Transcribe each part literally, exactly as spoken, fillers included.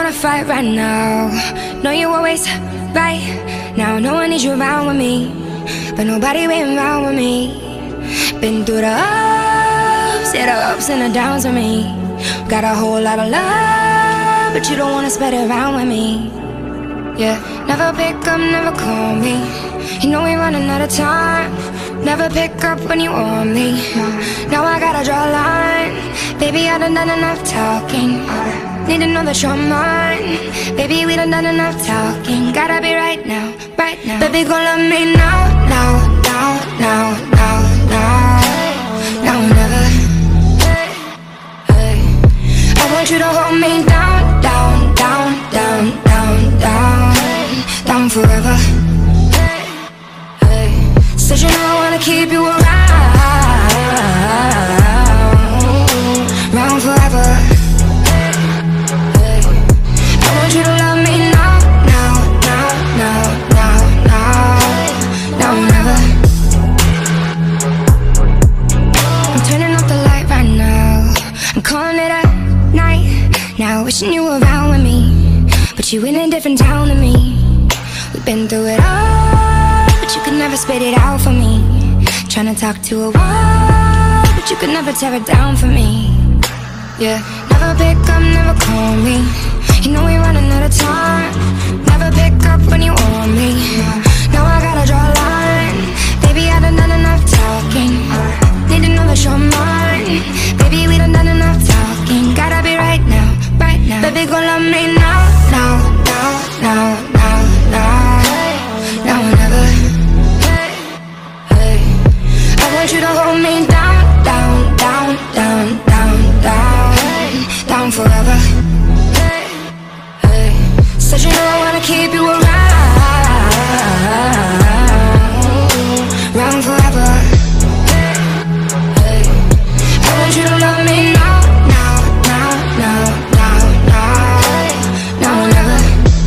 wanna fight right now. Know you always right now. No one needs you around with me, but nobody been around with me. Been through the ups, yeah, the ups and the downs with me. Got a whole lot of love, but you don't wanna spread it around with me. Yeah, never pick up, never call me. You know we running out of time. Never pick up when you want me. Now I gotta draw a line. Baby, I done done enough talking. Need to know that you're mine. Baby, we done done enough talking. Gotta be right now, right now. Baby, gon' love me now, now, now, now, now, now, now or never. Hey, hey. I want you to hold me down, down, down, down, down, down, down forever. Hey, hey. Said you know I wanna keep you around, around forever. I want you to love me now, now, now, now, now, now, now, never. I'm turning off the light right now. I'm calling it a night now, wishing you were around with me, but you in a different town than me. We've been through it all, but you could never spit it out for me. Trying to talk to a wall, but you could never tear it down for me. Yeah, never pick up, never call me. You know we running out of time. Never pick up when you want me. Now I gotta draw a line. Baby, I done done enough talking. Need to know that you're mine. Baby, we done done enough talking. Gotta be right now, right now. Baby, gon' love me now, now, now, now, now, now, now or never. Hey, hey. I want you to hold me down, down, down, down, down, down, down forever. Said you know I wanna keep you around, around forever. Hey, I want you to love me now, now, now, now, now, now, now or never.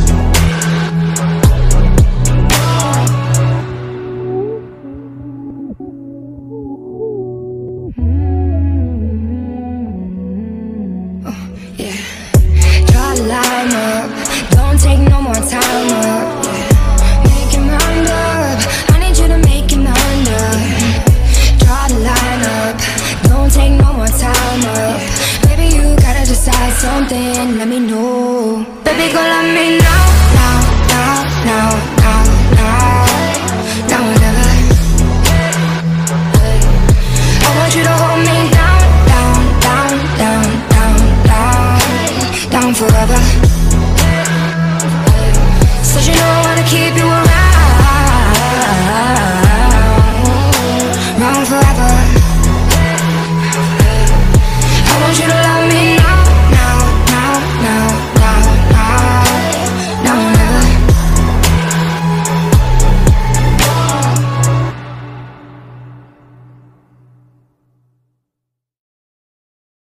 Oh, yeah. Draw a line up. Don't take no more time up, yeah. Make your mind up. I need you to make your mind up. Draw the line up. Don't take no more time up. Baby, you gotta decide something. Let me know. Baby, gon' love me now, now, now, now, now, now, now or never. Hey. I want you to hold me down, down, down, down, down, down, down forever. Said you know I wanna keep you around, around forever. I want you to love me now.